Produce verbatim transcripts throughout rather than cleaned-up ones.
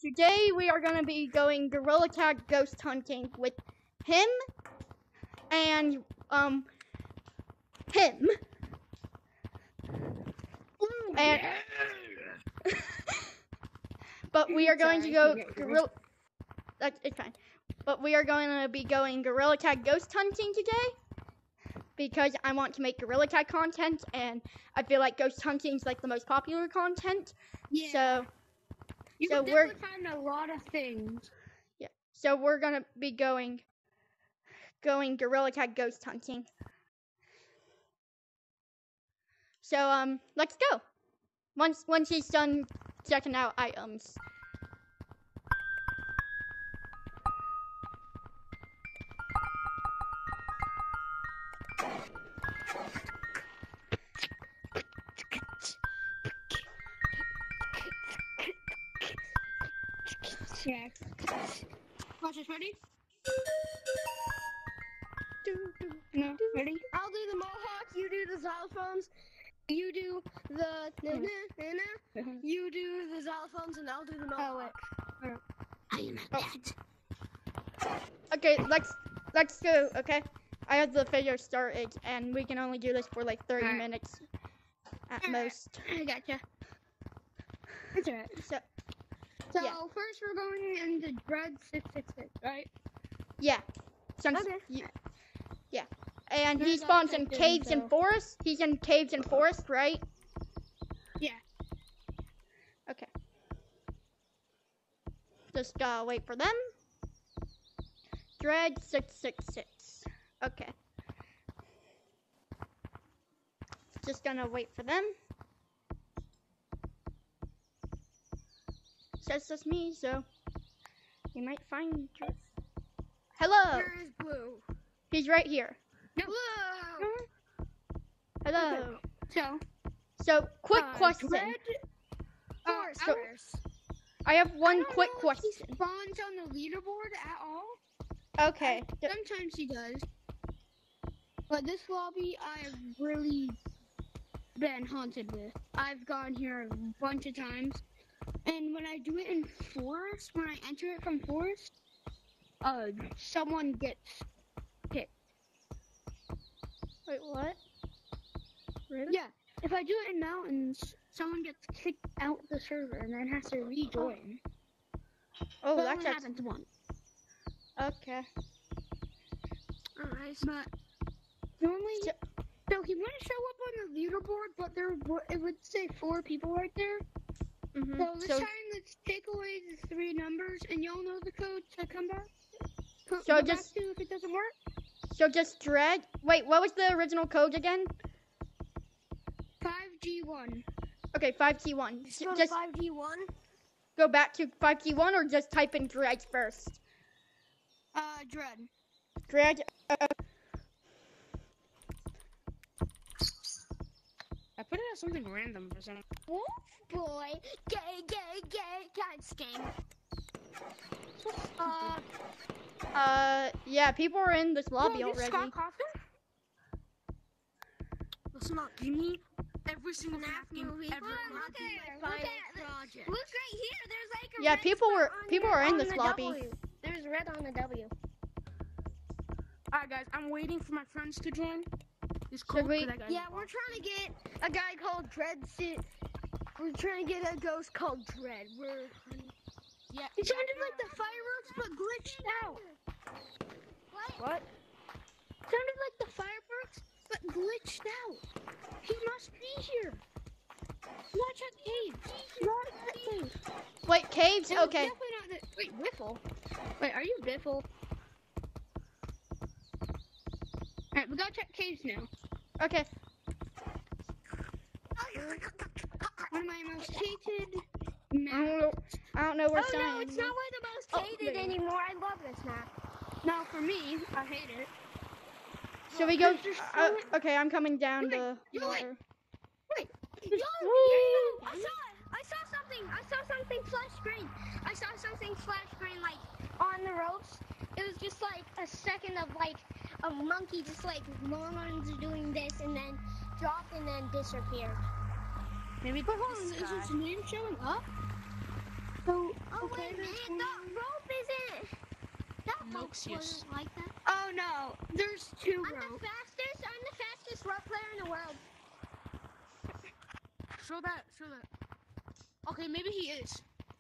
today we are going to be going Gorilla Tag ghost hunting with him and um him. Ooh, and yeah. But we are going Sorry, to go yeah, yeah. gorilla. That's it's fine. But we are going to be going Gorilla Tag ghost hunting today because I want to make Gorilla Tag content, and I feel like ghost hunting is like the most popular content. Yeah. So You so can we're- definitely find a lot of things. yeah. So we're gonna be going going Gorilla Tag ghost hunting. So um, let's go. Once once he's done checking out items. Yeah. Watch this, ready? No, ready? I'll do the mohawk, you do the xylophones, you do the na na na na, you do the xylophones, and I'll do the mohawk. Oh, wait. I am a pet. Okay, let's let's go. Okay, I have the video started, and we can only do this for like thirty Alright. minutes at Alright. most. I gotcha. That's alright. So So, Yeah. first we're going into Dread six six six, right? yeah, since Okay. you, yeah, and he There's spawns other in things, caves so- and forests. He's in caves and forests, right? Yeah. Okay. Just gotta wait for them. Dread six six six. Okay. Just gonna wait for them. Says just me, so you might find Dread. Hello. Where is Blue? He's right here. No. Blue! Hello. So, So, quick uh, question. Dread, uh, so- ours. I have I one don't quick know if question. He spawns on the leaderboard at all. Okay. I- sometimes he does. But this lobby, I've really been haunted with. I've gone here a bunch of times. And when I do it in forest, when I enter it from forest, uh, someone gets picked. Wait, what? Really? Yeah, if I do it in mountains, someone gets kicked out the server and then has to rejoin. Oh, but that only gets happens once. okay. Alright, but normally, So- so he wouldn't show up on the leaderboard, but there wo- it would say four people right there. Mhm. So this So, time, let's take away the three numbers, and y'all know the code to come back. Co- So go just- back to if it doesn't work. so just Dread. Wait, what was the original code again? Five G one. Okay, five T one. Go to Just five G one. go back to five T one, or just type in Dread first. Uh, Dread. Dread. Uh, I put it as something random for some. Wolf boy, gay, gay, gay, kind of scam. Uh, uh, yeah, people are in this lobby oh, this already. Scott Cawthon? Listen up, give me every single Snap fucking movie. ever. Look on at the it, look final at it. project. Look right here. There's like a Yeah, red people spot were- on people your- are in on this the lobby. W. There's red on the W. Alright, guys, I'm waiting for my friends to join. It's Should cool. we- That guy. Yeah, we're trying to get a guy called Dread. Sit. We're trying to get a ghost called Dread. We're. Yeah. It sounded like the fireworks, but glitched out. What? Sounded like the fireworks, but glitched out. He must be here. Watch out, caves. Not that cave. Wait, caves. It was Okay. definitely not the- Wait, Biffle. Wait, are you Biffle? Alright, we gotta check caves now. Okay. One of my most hated I maps. don't know. I don't know where Oh sign. no, it's not one of the most Oh, hated there you go. anymore. I love this map. No, for me, I hate it. Should we go? There's just so Uh, many- okay, I'm coming down Wait, the wait, water. Wait, yo, Woo! yo, I saw it. I saw something. I saw something flash screen. I saw something flash screen like on the ropes. It was just like a second of like a monkey just like long arms doing this and then dropped and then disappeared. Maybe But hold on, this is guy. his name showing up? So Oh, Okay, wait a there's minute. one. The rope isn't. That rope Noxious. wasn't like that. Oh no, there's two I'm the ropes. fastest. I'm the fastest rope player in the world. Show that. Show that. Okay, maybe he is.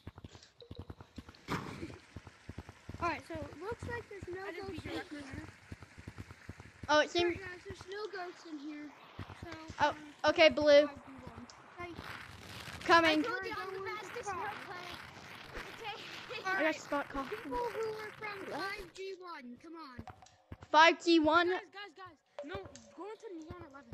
Alright, so it looks like there's no I just ghosts beat in your record. here. Oh, it seems. Alright guys, there's no ghosts in here. So, Oh, um, okay, Blue. five v one. Okay. I Coming. told you I'm the Going to fastest five. rope player. Okay. I got spot call. People who are from five G one, come on. five G one. Guys, guys, guys. No, go into Neon eleven.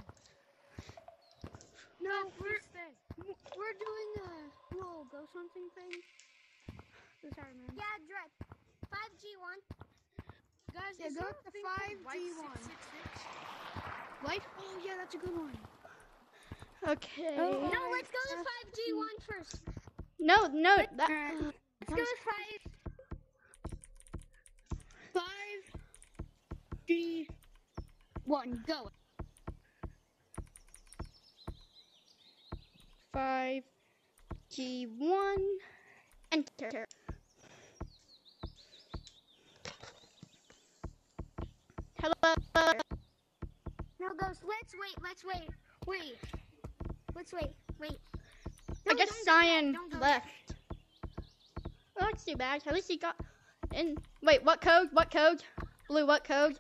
No, we're Please stay. we're doing a little ghost hunting thing. So sorry, man. Yeah, Dread. five G one. Guys, Yeah, is go there up a to thing called five G one. White six six six? Light? Oh yeah, that's a good one. Okay. Oh. No, let's go to five G one first. No, no. That. Alright. Let's go to five. Five G one, go. five G one. Enter. Hello. No ghost. Let's wait. Let's wait. Wait. Let's wait. Wait. I No, guess don't go Cyan yet, don't go left. Well, that's too bad. At least he got in. Wait, what code? What code? Blue, what code?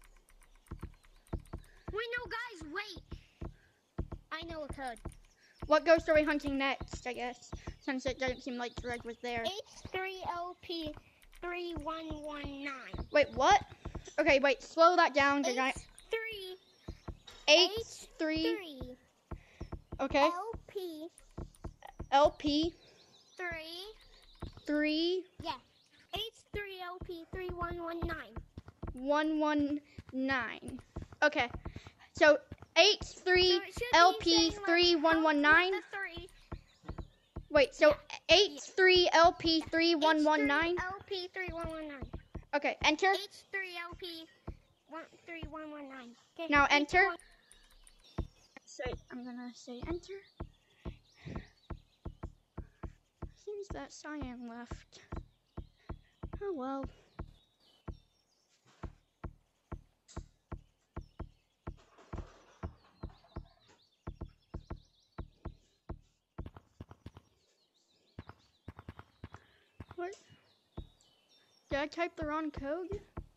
Wait, no, guys, wait. I know a code. What ghost are we hunting next, I guess? Since it doesn't seem like Dreg was there. H three L P three one one nine. Wait, what? Okay, wait, slow that down. H H three H three. three Okay. L P L P three. three Yeah. H three L P three one one nine. one one nine. Okay. So H three L P three one one nine. Three. Wait, so H three L P three one one nine. L P three one one nine. Okay, enter. H three L P three one one nine. Okay. Now H enter. one- Say, I'm gonna say enter. Seems that Cyan left. Oh well. What? Did I type the wrong code?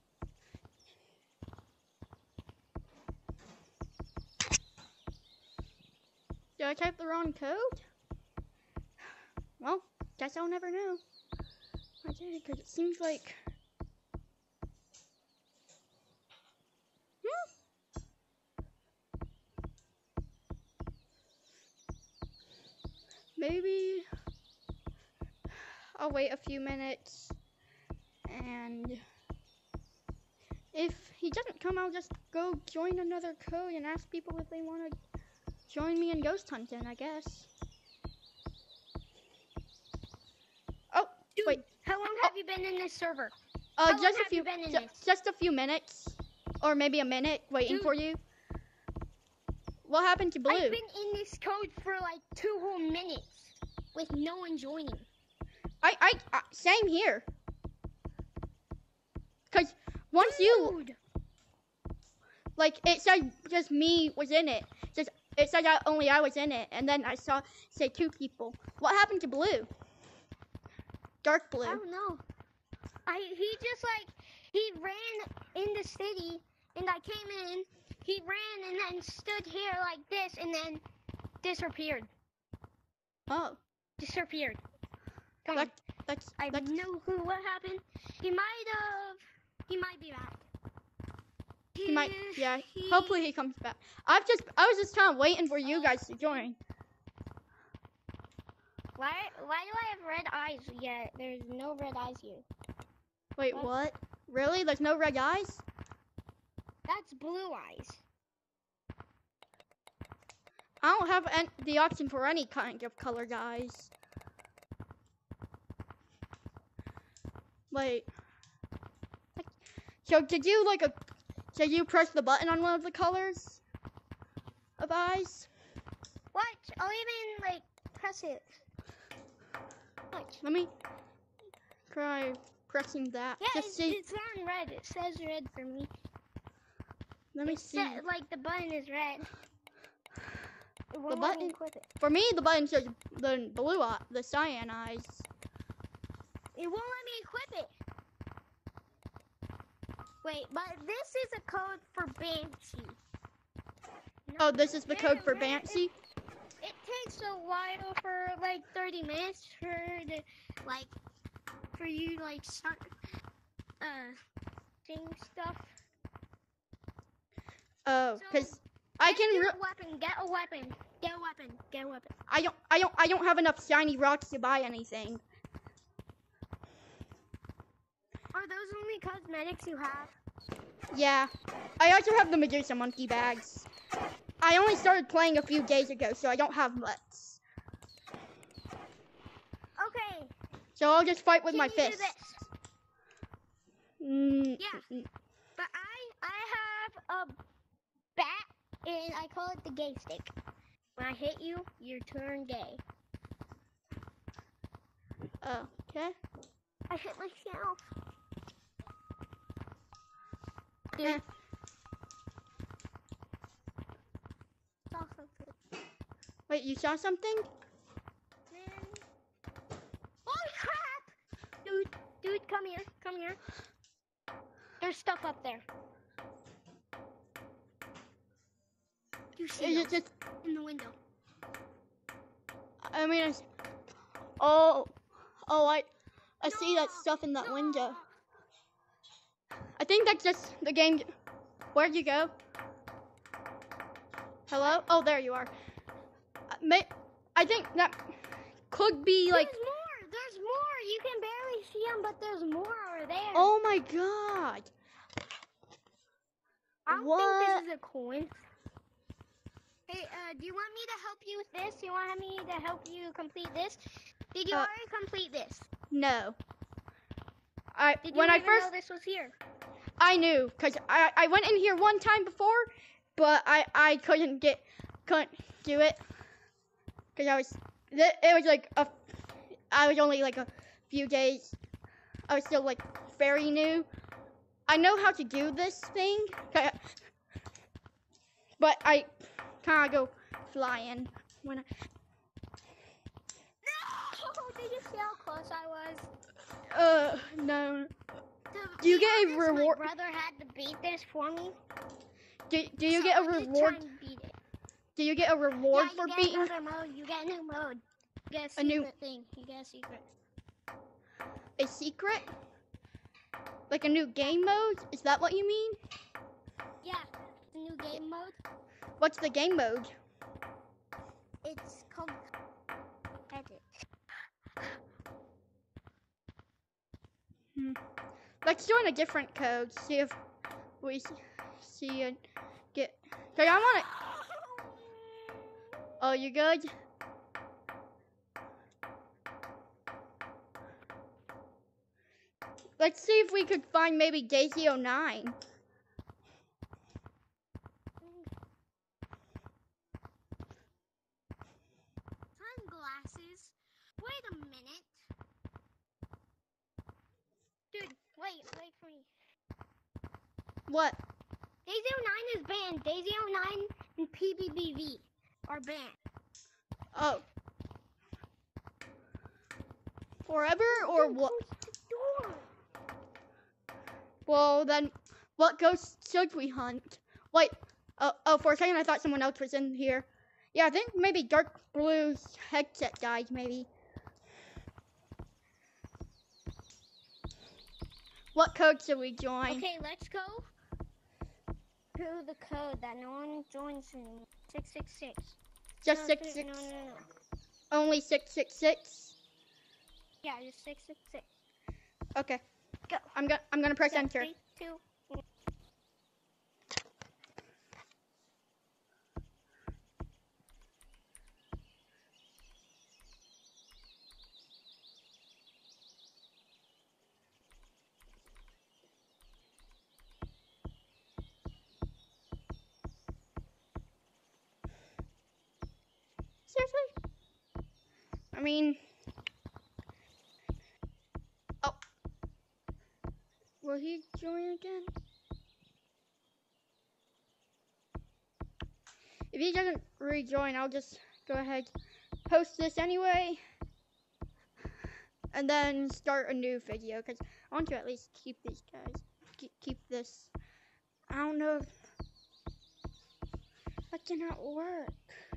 Did I type the wrong code? Well, guess I'll never know. I did, because it seems like... Hmm? Maybe... I'll wait a few minutes, and if he doesn't come, I'll just go join another code and ask people if they want to join me in ghost hunting, I guess. Oh, Dude, wait. how long have you been in this server? Uh, How long just a have few, you been in ju- this? just a few minutes, or maybe a minute, waiting Dude. for you. What happened to Blue? I've been in this code for like two whole minutes with no one joining. I, I, uh, same here. Cause once you, Dude. like, it said just me was in it. Just it said that only I was in it, and then I saw say two people. What happened to Blue? Dark Blue. I don't know. I he just like he ran in the city and I came in. He ran and then stood here like this and then disappeared. Oh, Disappeared. Gone. that, that's I have that's no clue what happened. He might have. He might be back. he might. Yeah. he- Hopefully he comes back. I've just I was just kind of waiting for you guys to join. Why? Why do I have red eyes yet? There's no red eyes here. Wait, What? what? Really? There's no red eyes? That's blue eyes. I don't have an- the option for any kind of color, guys. Wait. Like, so did you like a? Did you press the button on one of the colors of eyes? What? I'll even like press it. What? Let me. try pressing that. Yeah, Just it's, see. it's on red. It says red for me. Let me It see. sa- like the button is red. It won't The let me button- equip it. For me, the button shows the blue eye, the cyan eyes. It won't let me equip it. Wait, but this is a code for Banshee. Oh, this is the Yeah, code for yeah, Banshee. It takes a while for like thirty minutes for the like for you like start uh thing stuff. Oh, So, cause I Get can. a Re- weapon. Get a weapon. Get a weapon. Get a weapon. I don't. I don't. I don't have enough shiny rocks to buy anything. Are those only cosmetics you have? Yeah. I also have the Medusa monkey bags. I only started playing a few days ago, so I don't have much. Okay. So I'll just fight with Can my you do fists. this? Mm, Yeah. mm, But I I have a bat and I call it the gay stick. When I hit you, you turn gay. oh, okay. I hit myself. Eh. Dude. Saw something. Wait, you saw something? Man. Holy crap! Dude, dude, come here, come here. There's stuff up there. You see Is it those just? in the window. I mean, I s oh, oh, I, I see that No, stuff in that no. window. I think that's just the game. Where'd you go? Hello? Oh, there you are. Uh, may, I think that could be like. There's more, there's more. You can barely see them, but there's more over there. Oh my god! I don't what? think this is a coin. Hey, uh, do you want me to help you with this? Do you want me to help you complete this? Did you Uh, already complete this? No. I Did you when I even first know this was here? I knew because I I went in here one time before, but I I couldn't get couldn't do it because I was it it was like a I was only like a few days. I was still like very new. I know how to do this thing, 'kay, but I kind of go flying when I. No! Did you see how close I was? Uh no. To Do you be get a honest, reward- My brother had to beat this for me. Do do you so get a I did try reward? and beat it. Do you get a reward yeah, for you get beating? another mode. You get a new mode. You get a A new- secret thing. You get a secret. A secret? Like a new game mode? Is that what you mean? Yeah, the new game mode. What's the game mode? It's called Edit. Let's join a different code. See if we s- see it get. Okay, I want it. Oh, you good? Let's see if we could find maybe Daisy oh nine. Sunglasses? Wait a minute. Dude, wait, wait for me. What? Daisy oh nine is banned. Daisy oh nine and P B B V are banned. Oh. Forever or Dude, what? close the door. Well, then, what ghost should we hunt? Wait, oh, oh, for a second I thought someone else was in here. Yeah, I think maybe Dark Blue's headset died, maybe. What code should we join? Okay, let's go to the code that no one joins in. six six six. Just no, six no, six, No, no, no. only six six six? Yeah, just six six six. Okay. Go. I'm gonna, I'm gonna press Go, enter. Three, two, one. Seriously? I mean, oh, Will he join again? If he doesn't rejoin, I'll just go ahead, post this anyway, and then start a new video, because I want to at least keep these guys, keep, keep this. I don't know if that did not work.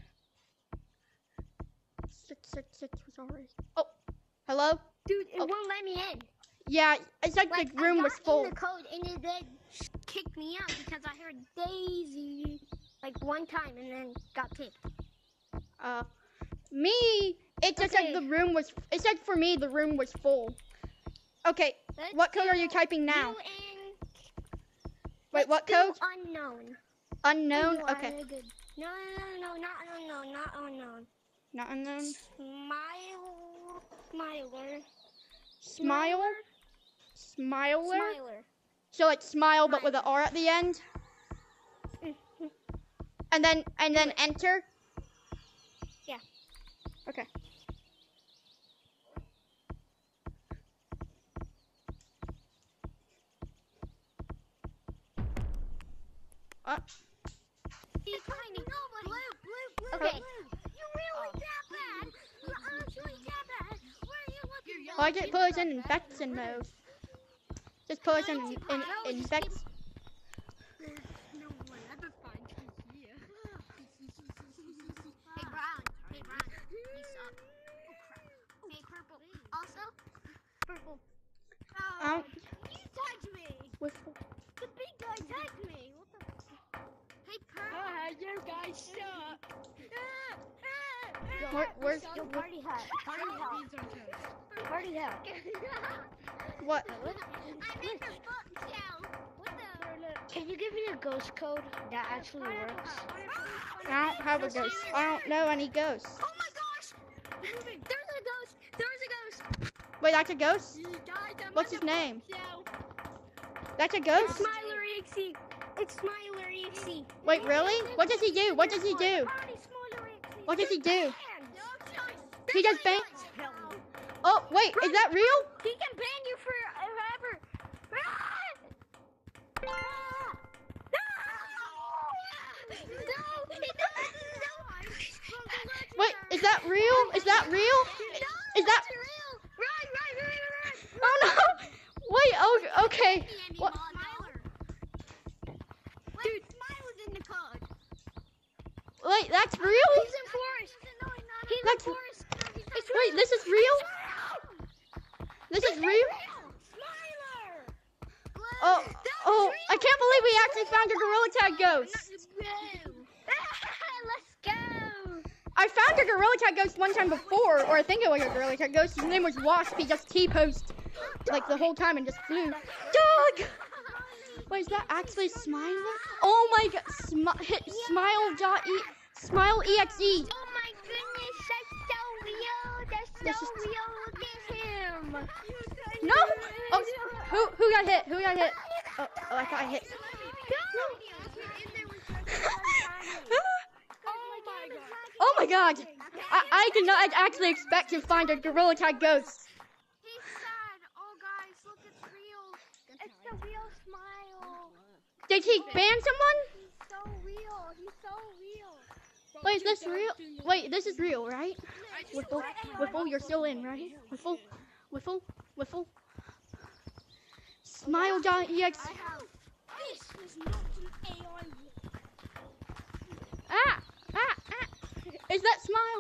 Six, six, six was already. Oh, hello? Dude, it Oh. won't let me in. Yeah, it's like, Like, the room I was got full. in the code and it then kicked me out because I heard Daisy like one time and then got kicked. Uh, me, it just Okay. said the room was, it said for me the room was full. Okay, Let's what code are you do typing now? you and- Wait, let's what do code? Unknown. Unknown? You are Okay, good. No, no, no, no, not unknown, not unknown. not unknown. Smile, smiler, Smile? Smiler? smiler. So like smile but with an R at the end? Mhm. And then, and then enter? Yeah. Okay. Uh, He's tiny. Blue, blue, blue. Okay. You're really that bad. You're actually that bad. Where are you looking? well, I get put us in infection mode. Just put us in, in, in infect. No way, that's a fine idea. Hey Brown, hey Brown, you suck. Oh crap. Hey Purple, also Purple. I don't, You tagged me. with, The big guy tagged me. What the? Hey Purple. Ah, you guys suck. where, where's, Yo, party hat. Party hat. Party hat. what? I made the book down. What the? Can you give me the ghost code that actually works? I don't have a ghost. I don't know any ghosts. Oh my gosh! There's a ghost! There's a ghost! Wait, that's a ghost? You died. I'm What's on his the name? book now. That's a It's ghost? Smiler E X E. It's Smiler E X E. Wait, really? What does he do? What does he do? What does he do? He does ban- Oh, wait, is that real? He can ban you forever. Wait, is that real? Is that real? Is that- real? Run, run, run, run, run. Oh no! Wait, oh, okay. What? Dude, Smiler's in the code. Wait, that's real? He's in forest. He's That's- in forest. It's Wait, this is real? This is real? Smiler. Oh, oh, I can't believe we actually found a Gorilla Tag ghost. Let's go. I found a Gorilla Tag ghost one time before, or I think it was a Gorilla Tag ghost. His name was Wasp. He just T-posed like the whole time and just flew. Doug! Wait, is that actually Smile? Oh my god, Smi- hit smile dot e smile exe. Oh my goodness, that's so real. That's This so is- real. Look at him. No! Oh, who who got hit? Who got hit? Oh, oh I thought I hit. Oh my god! I, I did not actually expect to find a Gorilla Tag ghost. He's sad. Oh guys, look, it's real. It's the real Smile. Did he ban someone? He's so real. He's so real. Wait, is this real? Wait, this is real, right? Whiffle, Whiffle, you're still in, right? Whiffle, Whiffle, Whiffle. Smile dot exe. I have. This is not an A I. Ah, ah, ah. Is that Smile?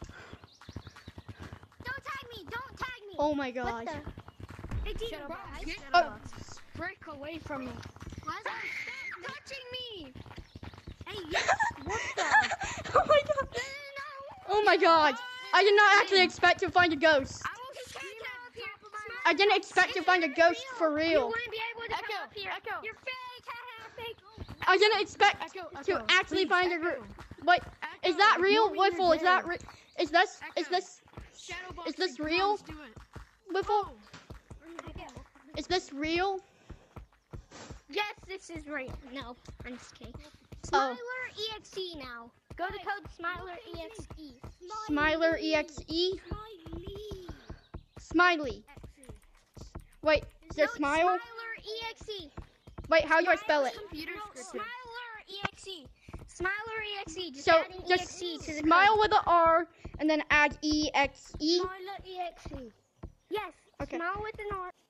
Don't tag me. Don't tag me. Oh my god. Hey, Tito, Shut up, guys. get Oh, Break away from me. Why is that stop touching me? Hey, yes. What the? oh my god. Oh my god. I did not actually expect to find a ghost. I will scream at you. I didn't expect to find a ghost for You real. wouldn't be able to Echo, come up here. Echo. You're fake. Haha, fake. I didn't expect Echo, to Echo, actually please, find a Echo. group. Wait, is that Echo, real? ignore me, you're Whiffle, is that dead. re- is this is this Shadowbox Is this and real? Clowns do it. Whiffle? Is this real? Yes, this is real. No, I'm just kidding. Oh. Smiler E X E now. Go to code Smiler E X E. Smiler exe? Smiley. Smiley. Wait, is there No, smile? Smiler exe. Wait, how do I spell it? Computer No, scripted. Smiler exe. Smiler exe. Just So adding just exe to the smile code. with an R and then add E X E. Smiler exe. Yes. Okay. Smile with an R.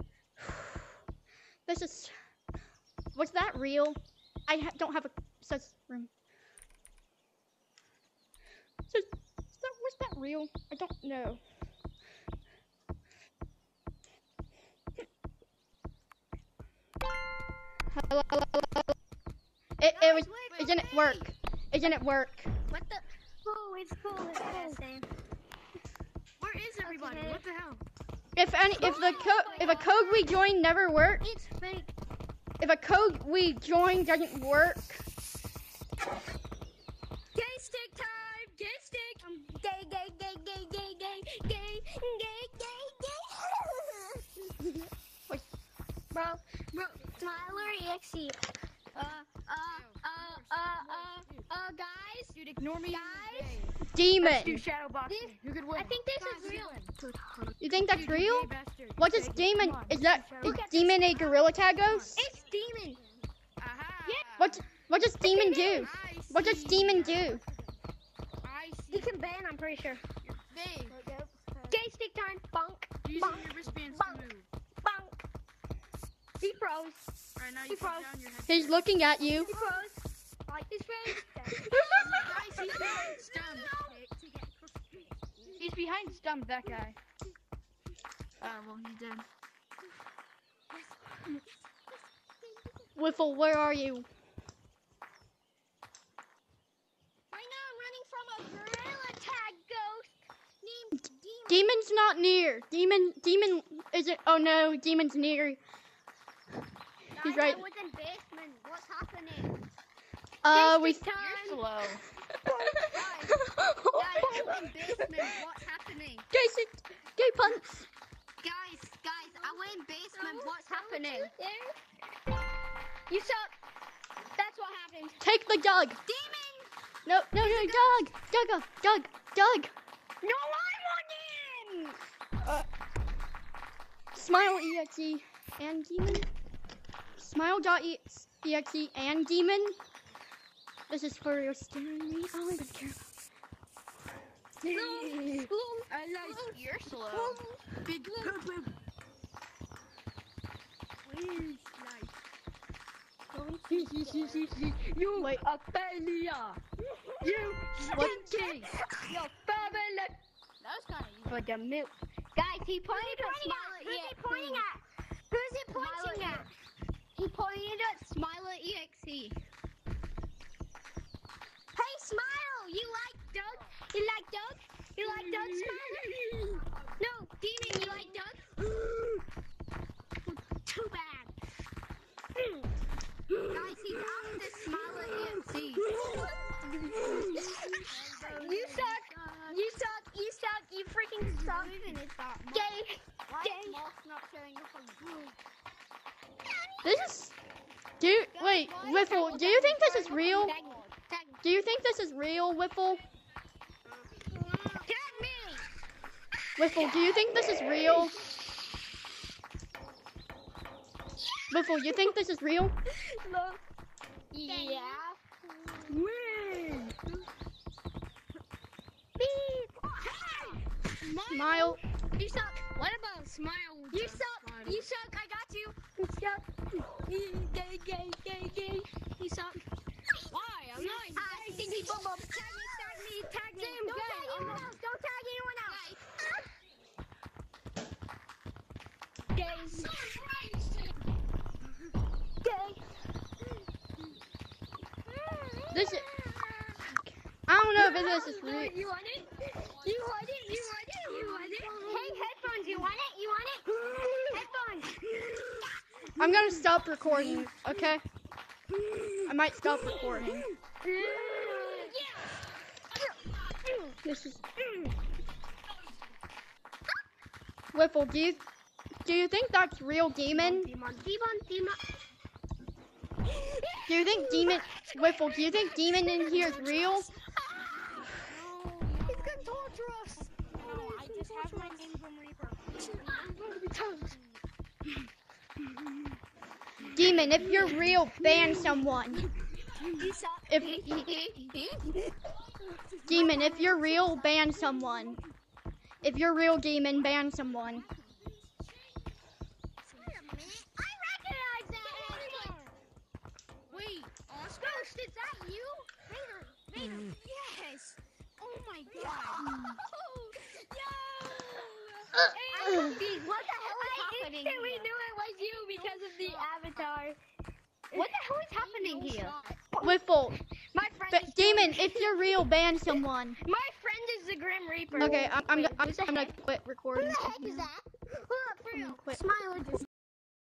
This is. Was that real? I ha don't have a such room. So, is that, was that real? I don't know. Hello, hello, hello. It, it was. It didn't work. It didn't work. What the? Oh, it's cool. It's cool. Where is everybody? Okay. What the hell? If any, if the code, if a code we join never works, It's fake. if a code we join doesn't work, Gay stick time. Gay stick. Um, gay, gay, gay, gay, gay, gay, gay, gay, gay, gay. Wait. Bro, bro, Smiler exe. Uh, uh, uh, uh, uh, uh, guys. Dude, ignore me. Guys? Let's do demon. shadow boxing. This- You could win. I think this Guys, is you real. win. You think that's Dude, you real? gay bastard. What is Take it. demon? Come on, Is let's that do is shadow Look at demon a gorilla tag ghost? It's demon. Aha. Yeah. What what does demon do? I What does see. demon do? I see. You can ban, I'm pretty sure. Babe, Gay stick time. Bonk. using Bonk. your wristbands Bonk. to move. Bonk. He froze. Alright, now He you put froze. down your head. He's looking at you. He froze. Like his friend. Guys, he's behind Stump. He's behind Stump, that guy. Oh, well, he's dead. Whiffle, where are you? Right now I'm running from a gorilla tag ghost named Demon. Demon's not near. Demon demon isn't. Oh no, demon's near. He's Guys, right. I was in basement. What's happening? Uh, Gay we. stick time. You're slow. Guys, I was in basement. What's happening? Gay sit- gay punts. Guys, guys, I went in basement. What's happening? You suck. That's what happened. Take the dog. Demon! No, no, no, dog. Doug, Doug, Doug. No, I'm on him! Uh, smile exe and demon. Smile dot exe and demon. This is for your staring me. Oh, I don't care. I like you're slow. Big poop poop. You Wait. a failure. You What? stinky. You're fabulous. That was kind of easy. For the milk. Guys, he pointed at Smiler E X E. Who's he pointing at? Who's he pointing at? He pointed at Smiler E X E. Hey, Smile! You like Doug? You like Doug? You like Doug, Smile? No, Demon, you like Doug? Too bad. Guys, he's after Smiler E X E. You suck. You suck. You suck. You freaking suck. Gay. Gay. This is. Do you, wait, Whiffle. Do you think this is real? Tag me. Tag me. Do you think this is real, Whiffle? Tag me. Whiffle, do you think this is real? Whiffle, you think this is real? Yeah. Win. Smile. You suck. What about Smile? You suck. You suck. I got you. You suck. Gay, gay, gay, gay. You suck. Why? I'm not. I think he boom boom. Tag me, tag me, tag me. Don't tag anyone else. Don't tag anyone else. Gays. Gay. This is. I don't know if this is real. You want it? You want it? You want it? You want it? Hey, headphones. You want it? You want it? Headphones. I'm gonna stop recording, okay? I might stop recording. This is. Whiffle, do you do you think that's real demon? Demon, demon, demon. Do you think demon Whiffle, do you think demon in here is real? He's gonna torture us. No, I just have my name from Reaper. I'm gonna be toast. Demon, if you're real, ban someone. If Demon, if you're real, ban someone. If you're real, Demon, ban someone. I recognize that. Wait, Oscar? Ghost, is that you? Vader, Vader. Yes. Oh my god. I'm confused. What the hell is happening? I instantly knew it was you because of the avatar. What the hell is happening here? Whiffle, My friend but is Demon, if you're real, ban someone. My friend is the Grim Reaper. Okay, I'm, I'm, Wait, I'm, who's the I'm gonna heck? quit recording. Who the heck is that? Hold up, for I'm real. gonna quit. Smile just